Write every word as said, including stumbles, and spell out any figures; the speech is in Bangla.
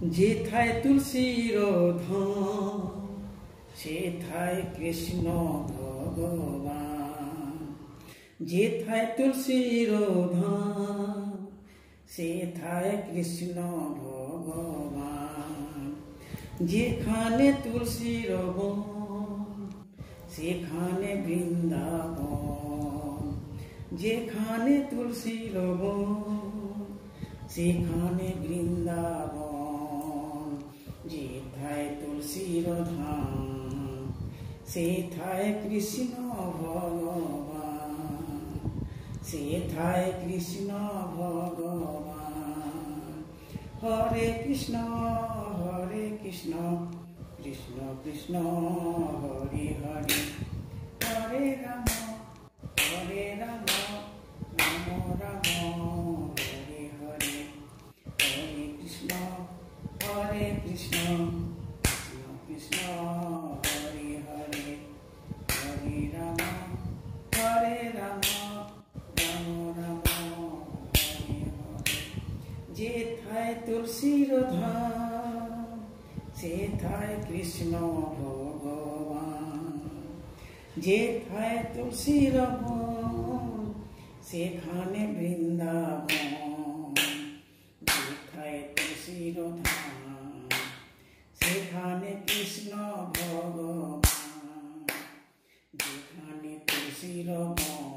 যেথায় তুলসীর ধাম সেথায় কৃষ্ণ ভগবান। যেথায় তুলসীর ধাম সেথায় কৃষ্ণ ভগবান। যেখানে তুলসীর বন সেখানে বৃন্দাবন। যেখানে তুলসীর বন সেখানে বৃন্দাবন। যেথায় তুলসীর ধাম সেথায় কৃষ্ণ ভগবান। সেথায় কৃষ্ণ ভগবান। হরে কৃষ্ণ হরে কৃষ্ণ কৃষ্ণ কৃষ্ণ হরে হরে। হরে রাম হরে রাম রাম রাম হরে হরে। হরে কৃষ্ণ হরে কৃষ্ণ কৃষ্ণ কৃষ্ণ হরে হরে। হরে রাম হরে রাম রাম রাম হরে হরে। যেথায় তুলসীর ধাম সেথায় কৃষ্ণ ভগবান। যেথায় তুলসীর বন সেখানে বৃন্দাবন। যেথায় তুলসীর ধাম সেখানে কৃষ্ণ ভগবান। যেখানে তুলসীর বন